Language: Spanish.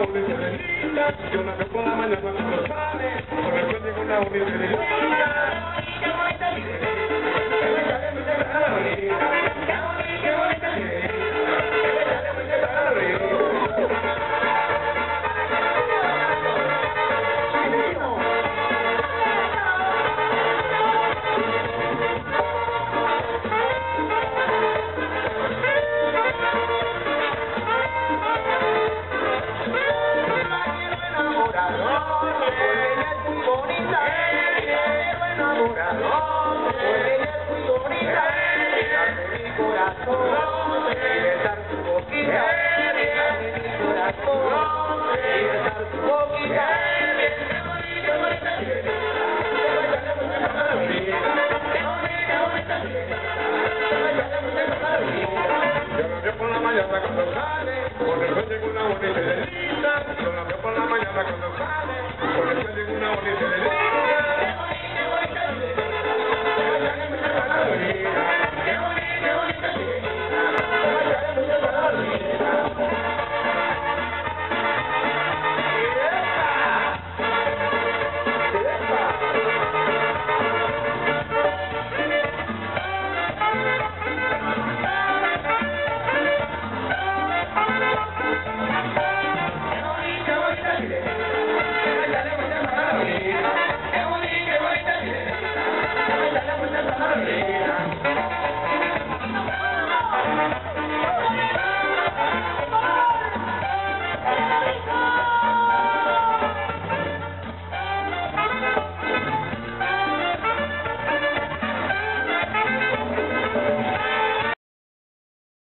bonita linda, yo la veo por la mañana cuando sale, con el frente con una bonita linda. Cuando sale, con el frente con una bonita linda, yo la veo por la mañana.